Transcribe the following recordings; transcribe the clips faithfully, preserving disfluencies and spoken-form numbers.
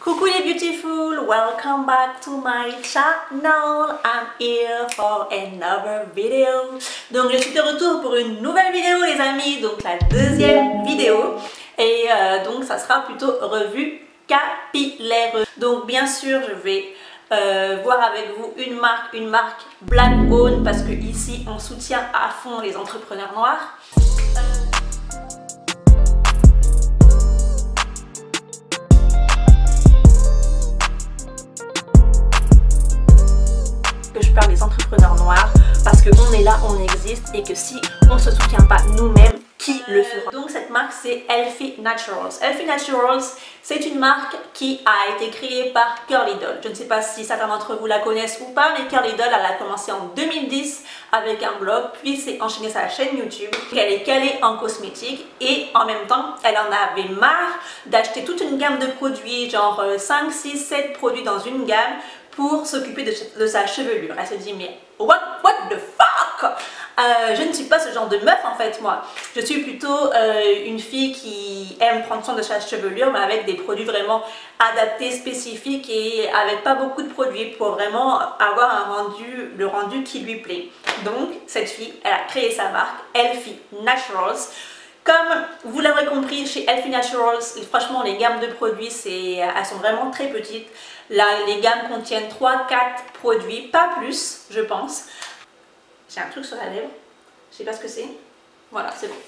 Coucou les beautiful, welcome back to my channel. I'm here for another video. Donc je suis de retour pour une nouvelle vidéo les amis, donc la deuxième vidéo. Et euh, donc ça sera plutôt revue capillaire. Donc bien sûr je vais euh, voir avec vous une marque, une marque black owned parce que ici on soutient à fond les entrepreneurs noirs. Que je parle des entrepreneurs noirs parce qu'on est là, on existe et que si on ne se soutient pas nous-mêmes, qui le fera? Donc cette marque c'est Healthy Naturals. Healthy Naturals c'est une marque qui a été créée par Curly Doll. Je ne sais pas si certains d'entre vous la connaissent ou pas, mais Curly Doll elle a commencé en deux mille dix avec un blog, puis s'est enchaînée sa chaîne YouTube. Elle est calée en cosmétique et en même temps elle en avait marre d'acheter toute une gamme de produits, genre cinq, six, sept produits dans une gamme pour s'occuper de, de sa chevelure. Elle se dit mais what, what the fuck, euh, je ne suis pas ce genre de meuf en fait moi. Je suis plutôt euh, une fille qui aime prendre soin de sa chevelure mais avec des produits vraiment adaptés, spécifiques et avec pas beaucoup de produits pour vraiment avoir un rendu, le rendu qui lui plaît. Donc cette fille, elle a créé sa marque Healthy Naturals. Comme vous l'aurez compris, chez Healthy Naturals, franchement les gammes de produits, elles sont vraiment très petites. Là, les gammes contiennent trois quatre produits, pas plus, je pense. J'ai un truc sur la lèvre, je sais pas ce que c'est. Voilà, c'est bon.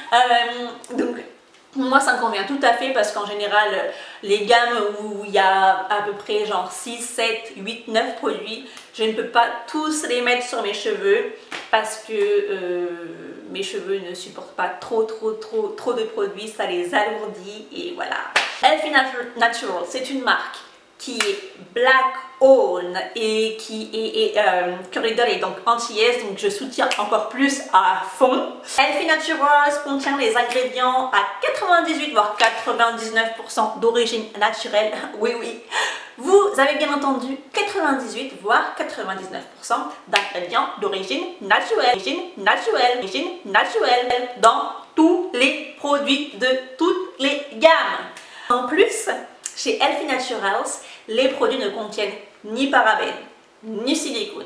Euh, donc, moi ça me convient tout à fait parce qu'en général, les gammes où il y a à peu près genre six, sept, huit, neuf produits, je ne peux pas tous les mettre sur mes cheveux parce que euh, mes cheveux ne supportent pas trop trop trop trop de produits, ça les alourdit et voilà. Healthy Naturals, c'est une marque qui est black owned et qui est, est euh, Curly Doll est donc anti-aise, donc je soutiens encore plus à fond. Healthy Naturals contient les ingrédients à quatre-vingt-dix-huit voire quatre-vingt-dix-neuf pour cent d'origine naturelle. Oui oui, vous avez bien entendu, quatre-vingt-dix-huit voire quatre-vingt-dix-neuf pour cent d'ingrédients d'origine naturelle, origine naturelle, origine naturelle dans tous les produits de toutes les gammes. En plus, chez Healthy Naturals, les produits ne contiennent ni parabènes, ni silicone,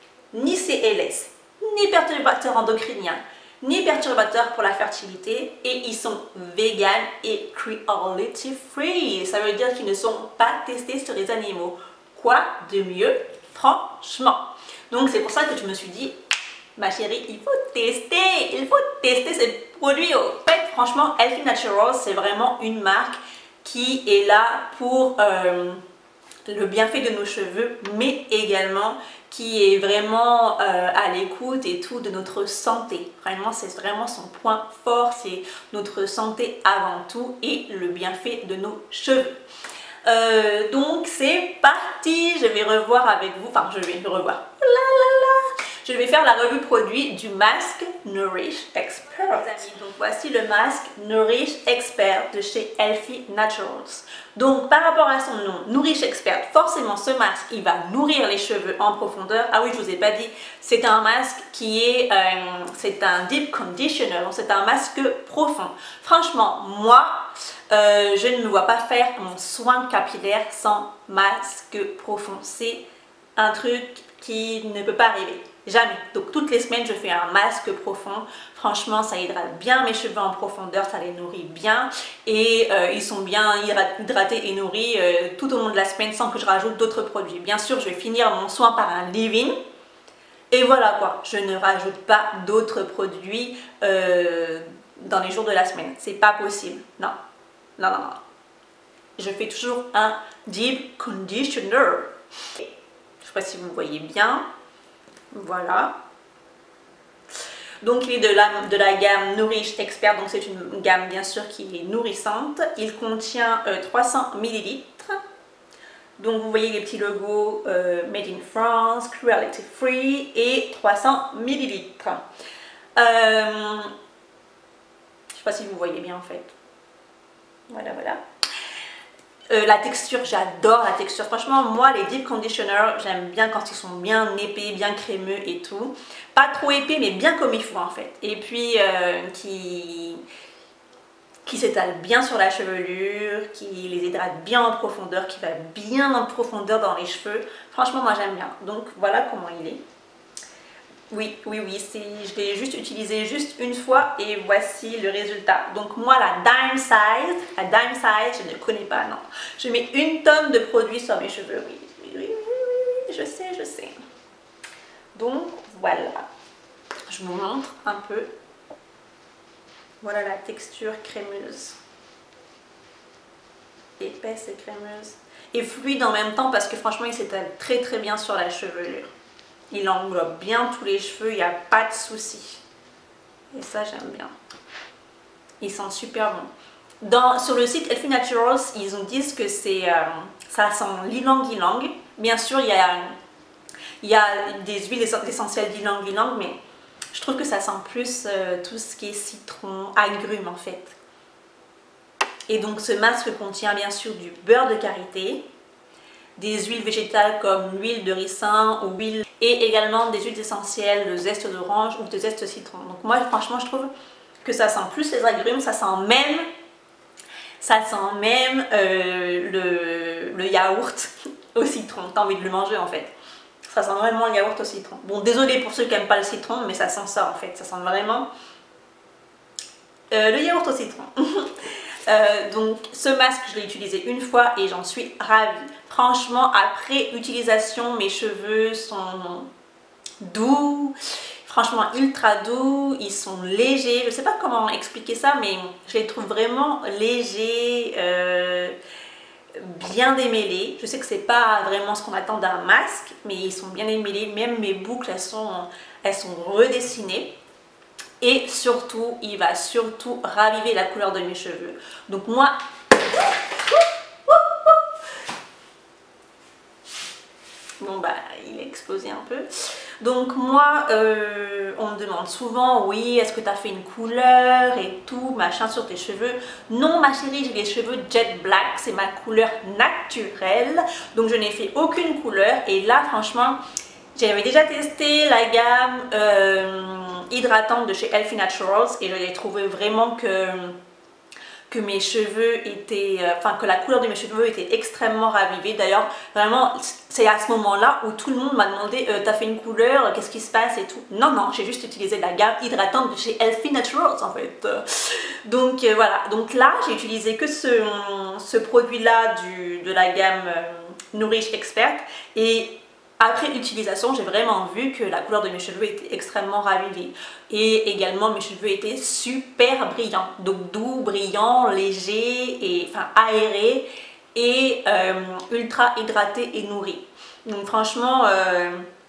ni C L S, ni perturbateurs endocriniens, ni perturbateurs pour la fertilité et ils sont vegan et cruelty free. Ça veut dire qu'ils ne sont pas testés sur les animaux. Quoi de mieux, franchement? Donc c'est pour ça que je me suis dit, ma chérie, il faut tester, il faut tester ces produits. En fait, franchement, Healthy Naturals, c'est vraiment une marque qui est là pour euh, le bienfait de nos cheveux, mais également qui est vraiment euh, à l'écoute et tout de notre santé. Vraiment, c'est vraiment son point fort, c'est notre santé avant tout et le bienfait de nos cheveux. Euh, donc c'est parti, je vais revoir avec vous, enfin je vais revoir, la, la, la. Je vais faire la revue produit du masque Nourish Expert. Donc voici le masque Nourish Expert de chez Healthy Naturals. Donc par rapport à son nom, Nourish Expert, forcément ce masque il va nourrir les cheveux en profondeur. Ah oui, je vous ai pas dit, c'est un masque qui est, euh, c'est un deep conditioner, donc c'est un masque profond. Franchement, moi, euh, je ne me vois pas faire mon soin capillaire sans masque profond. C'est un truc qui ne peut pas arriver. Jamais. Donc toutes les semaines je fais un masque profond. Franchement ça hydrate bien mes cheveux en profondeur, ça les nourrit bien et euh, ils sont bien hydratés et nourris euh, tout au long de la semaine sans que je rajoute d'autres produits. Bien sûr je vais finir mon soin par un leave-in et voilà quoi, je ne rajoute pas d'autres produits euh, dans les jours de la semaine. C'est pas possible. Non. Non, non, non. Je fais toujours un deep conditioner. Je ne sais pas si vous voyez bien. Voilà. Donc il est de la, de la gamme Nourish Expert, donc c'est une gamme bien sûr qui est nourrissante. Il contient euh, trois cents millilitres. Donc vous voyez les petits logos euh, Made in France, Cruelty Free et trois cents millilitres. Euh, je ne sais pas si vous voyez bien en fait. Voilà, voilà. Euh, la texture, j'adore la texture. Franchement, moi, les deep conditioners, j'aime bien quand ils sont bien épais, bien crémeux et tout. Pas trop épais, mais bien comme il faut en fait. Et puis, euh, qui, qui s'étale bien sur la chevelure, qui les hydrate bien en profondeur, qui va bien en profondeur dans les cheveux. Franchement, moi j'aime bien. Donc voilà comment il est. Oui, oui, oui, je l'ai juste utilisé juste une fois et voici le résultat. Donc moi, la Dime Size, la Dime Size, je ne connais pas, non. Je mets une tonne de produits sur mes cheveux, oui, oui, oui, oui, oui, je sais, je sais. Donc voilà, je vous montre un peu. Voilà la texture crémeuse. Épaisse et crémeuse. Et fluide en même temps parce que franchement, il s'étale très très bien sur la chevelure. Il englobe bien tous les cheveux, il n'y a pas de souci. Et ça, j'aime bien. Ils sont super bons. Dans, sur le site Elfie Naturals, ils nous disent que c'est, euh, ça sent l'ylang-ylang. Bien sûr, il y a, il y a des huiles essentielles d'ylang-ylang, mais je trouve que ça sent plus euh, tout ce qui est citron, agrumes en fait. Et donc ce masque contient bien sûr du beurre de karité, des huiles végétales comme l'huile de ricin ou huile et également des huiles essentielles de zeste d'orange ou de zeste citron. Donc moi franchement je trouve que ça sent plus les agrumes, ça sent même ça sent même euh, le, le yaourt au citron. T'as envie de le manger en fait. Ça sent vraiment le yaourt au citron. Bon, désolé pour ceux qui n'aiment pas le citron, mais ça sent ça en fait. Ça sent vraiment euh, le yaourt au citron. euh, donc ce masque je l'ai utilisé une fois et j'en suis ravie. Franchement, après utilisation, mes cheveux sont doux, franchement ultra doux, ils sont légers. Je ne sais pas comment expliquer ça, mais je les trouve vraiment légers, euh, bien démêlés. Je sais que c'est pas vraiment ce qu'on attend d'un masque, mais ils sont bien démêlés. Même mes boucles, elles sont, elles sont redessinées. Et surtout, il va surtout raviver la couleur de mes cheveux. Donc moi... Bon bah il est explosé un peu. Donc moi euh, on me demande souvent oui est-ce que tu as fait une couleur et tout machin sur tes cheveux. Non ma chérie, j'ai les cheveux jet black, c'est ma couleur naturelle. Donc je n'ai fait aucune couleur et là franchement j'avais déjà testé la gamme euh, hydratante de chez Elfie Naturals et je l'ai trouvé vraiment que que mes cheveux étaient, enfin que la couleur de mes cheveux était extrêmement ravivée. D'ailleurs, vraiment, c'est à ce moment-là où tout le monde m'a demandé euh, t'as fait une couleur, qu'est-ce qui se passe et tout. Non, non, j'ai juste utilisé la gamme hydratante de chez Elfie Naturals en fait. Donc euh, voilà, donc là, j'ai utilisé que ce, ce produit-là de la gamme euh, Nourish Expert et après l'utilisation, j'ai vraiment vu que la couleur de mes cheveux était extrêmement ravivée. Et également, mes cheveux étaient super brillants. Donc doux, brillants, légers, et, enfin aérés et euh, ultra hydratés et nourris. Donc franchement, euh,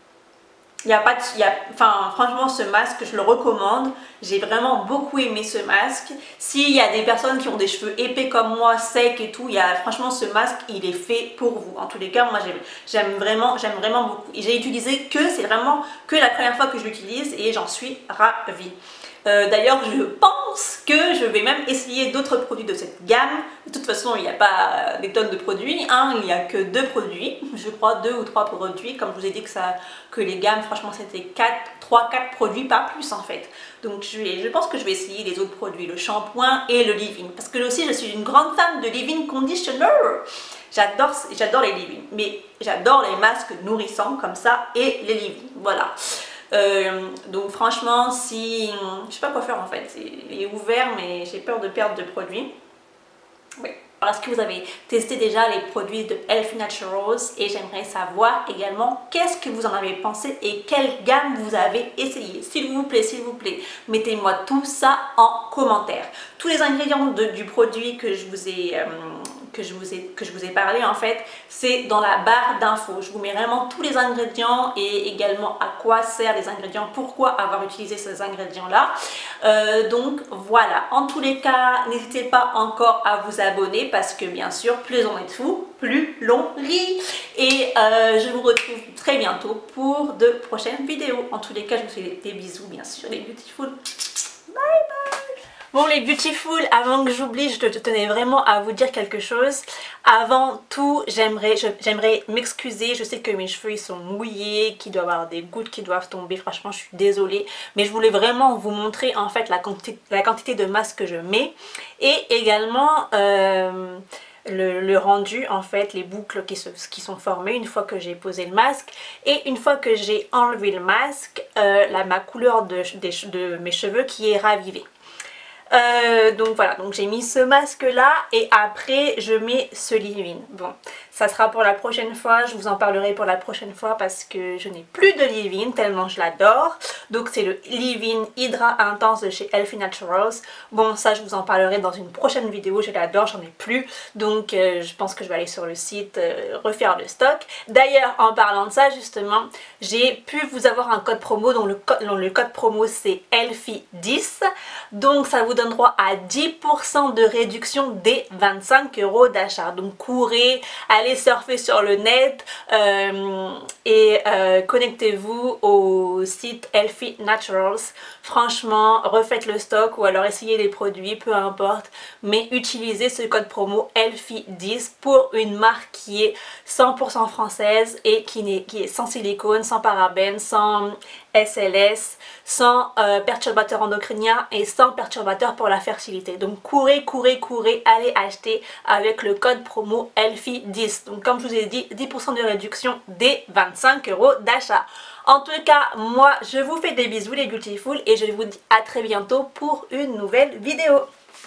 y a pas de, y a, enfin, franchement, ce masque, je le recommande. J'ai vraiment beaucoup aimé ce masque. S'il y a des personnes qui ont des cheveux épais comme moi, secs et tout, y a, franchement, ce masque, il est fait pour vous. En tous les cas, moi, j'aime vraiment, j'aime vraiment beaucoup. Et j'ai utilisé que, c'est vraiment que la première fois que je l'utilise et j'en suis ravie. Euh, D'ailleurs, je pense que je vais même essayer d'autres produits de cette gamme. De toute façon, il n'y a pas des tonnes de produits. Hein, il n'y a que deux produits. Je crois deux ou trois produits. Comme je vous ai dit que, ça, que les gammes, franchement, c'était trois quatre produits, pas plus en fait. Donc, je, vais, je pense que je vais essayer les autres produits, le shampoing et le leave-in. Parce que aussi, je suis une grande fan de leave-in conditioner. J'adore j'adore les leave-in. Mais j'adore les masques nourrissants comme ça et les leave-in. Voilà. Euh, donc franchement, si je sais pas quoi faire en fait, il est ouvert mais j'ai peur de perdre de produits. Oui. Alors, est-ce que vous avez testé déjà les produits de Elfie Naturals et j'aimerais savoir également qu'est-ce que vous en avez pensé et quelle gamme vous avez essayé. S'il vous plaît, s'il vous plaît, mettez-moi tout ça en commentaire. Tous les ingrédients de, du produit que je vous ai euh, que je vous ai, que je vous ai parlé en fait, c'est dans la barre d'infos. Je vous mets vraiment tous les ingrédients et également à quoi servent les ingrédients, pourquoi avoir utilisé ces ingrédients là. Euh, donc voilà, en tous les cas, n'hésitez pas encore à vous abonner parce que bien sûr, plus on est fou, plus l'on rit. Et euh, je vous retrouve très bientôt pour de prochaines vidéos. En tous les cas, je vous fais des bisous bien sûr, les beautiful. Bye bye. Bon les beautiful, avant que j'oublie, je tenais vraiment à vous dire quelque chose. Avant tout, j'aimerais j'aimerais m'excuser. Je sais que mes cheveux ils sont mouillés, qu'il doit y avoir des gouttes qui doivent tomber. Franchement, je suis désolée. Mais je voulais vraiment vous montrer en fait la quantité, la quantité de masque que je mets. Et également euh, le, le rendu, en fait, les boucles qui, se, qui sont formées une fois que j'ai posé le masque. Et une fois que j'ai enlevé le masque, euh, la, ma couleur de, de, de mes cheveux qui est ravivée. Euh, donc voilà, donc j'ai mis ce masque là et après je mets ce leave-in. Bon, ça sera pour la prochaine fois, je vous en parlerai pour la prochaine fois parce que je n'ai plus de leave-in tellement je l'adore. Donc c'est le leave-in Hydra Intense de chez Healthy Naturals. Bon, ça je vous en parlerai dans une prochaine vidéo, je l'adore, j'en ai plus. Donc euh, je pense que je vais aller sur le site euh, refaire le stock. D'ailleurs, en parlant de ça justement, j'ai pu vous avoir un code promo dont le, co dont le code promo c'est Healthy dix. Donc ça vous donne droit à dix pour cent de réduction dès vingt-cinq euros d'achat. Donc courez, allez surfer sur le net euh, et euh, connectez-vous au site Healthy Naturals. Franchement, refaites le stock ou alors essayez les produits, peu importe. Mais utilisez ce code promo Healthy dix pour une marque qui est cent pour cent française et qui est, qui est sans silicone, sans parabènes, sans S L S, sans euh, perturbateurs endocriniens et sans perturbateurs pour la fertilité. Donc courez, courez, courez, allez acheter avec le code promo Healthy dix. Donc comme je vous ai dit, dix pour cent de réduction dès vingt-cinq euros d'achat. En tout cas, moi je vous fais des bisous les beautiful et je vous dis à très bientôt pour une nouvelle vidéo.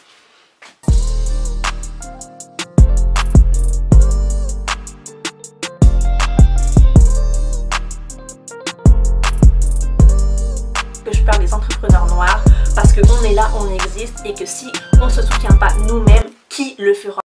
Que je parle des entrepreneurs noirs parce qu'on est là, on existe et que si on ne se soutient pas nous-mêmes, qui le fera?